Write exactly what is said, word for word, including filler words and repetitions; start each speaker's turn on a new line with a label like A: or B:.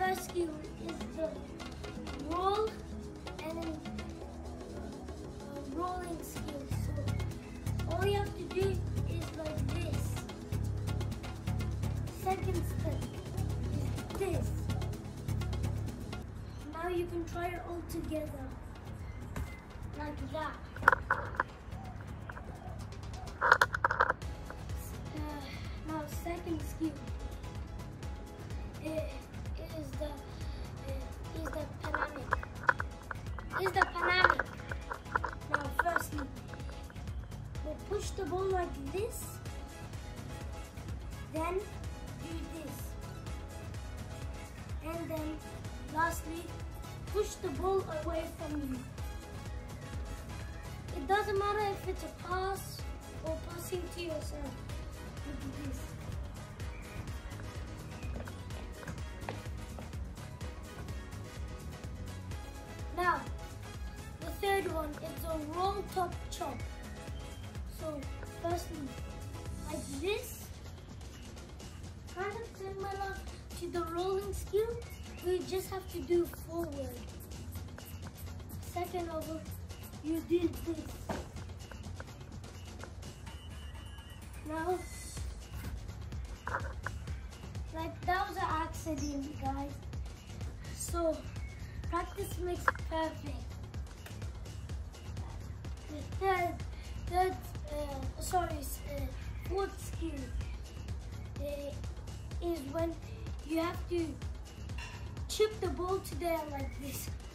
A: first skill is the roll and then uh, rolling skill. So all you have to do is like this. Second step is this. Now you can try it all together like that. Uh, now second skill is, is the uh, is the panoramic. Is the panoramic. Now firstly, we'll push the ball like this. Then do this. And then lastly, push the ball away from you. It doesn't matter if it's a pass or passing to yourself. Look at this. Now, the third one is a roll top chop. So, firstly, like this, kind of similar to the rolling skill, we just have to do forward. Second over, you did this. Now, like that was an accident, guys. So, practice makes perfect. The third, third, uh, sorry, uh, fourth skill uh, is when you have to chip the ball to there like this.